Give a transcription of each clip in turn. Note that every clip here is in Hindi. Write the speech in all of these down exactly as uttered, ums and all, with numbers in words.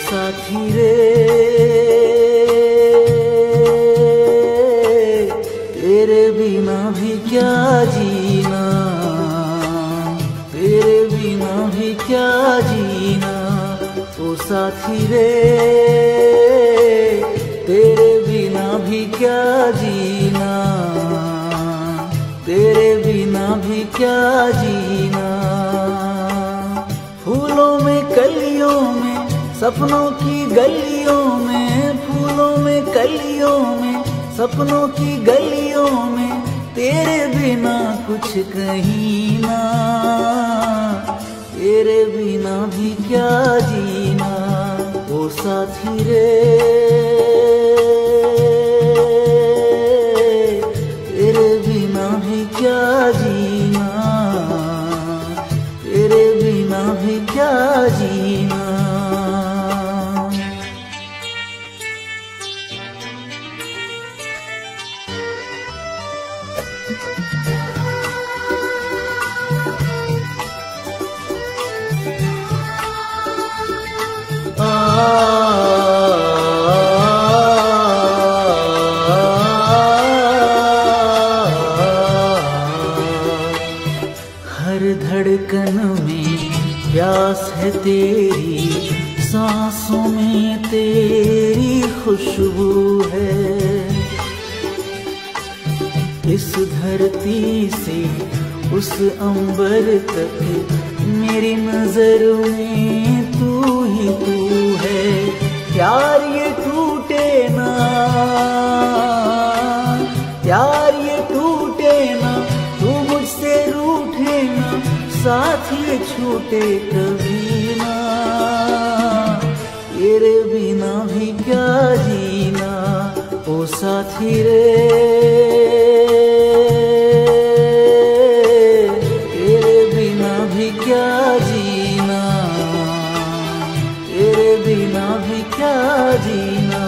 साथी रे तेरे बिना भी क्या जीना, तेरे बिना भी क्या जीना। ओ साथी रे तेरे बिना भी क्या जीना, तेरे बिना भी क्या जीना। फूलों में कलियों में सपनों की गलियों में, फूलों में कलियों में सपनों की गलियों में तेरे बिना कुछ कहीं ना, तेरे बिना भी क्या जीना। ओ साथी रे तेरे बिना भी क्या जीना, तेरे बिना भी क्या जीना। हर धड़कन में प्यास है तेरी, सांसों में तेरी खुशबू है। इस धरती से उस अंबर तक मेरी नजर में तू ही तू है। प्यार ये टूटे ना, प्यार ये टूटे ना, तू मुझसे रूठे ना, साथ ये छूटे कभी ना। तेरे बिना भी क्या जीना, ओ साथी रे तेरे बिना भी क्या जीना, तेरे बिना भी क्या जीना।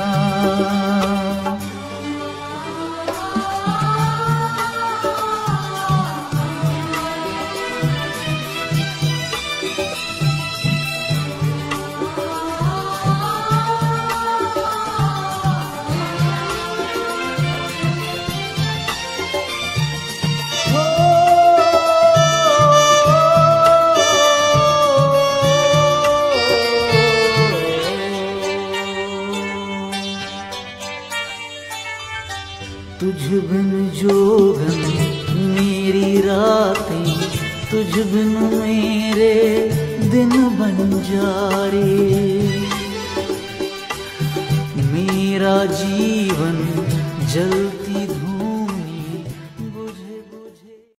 तुझ बिन जोगन मेरी रातें, तुझ बिन मेरे दिन बन जा रे। मेरा जीवन जलती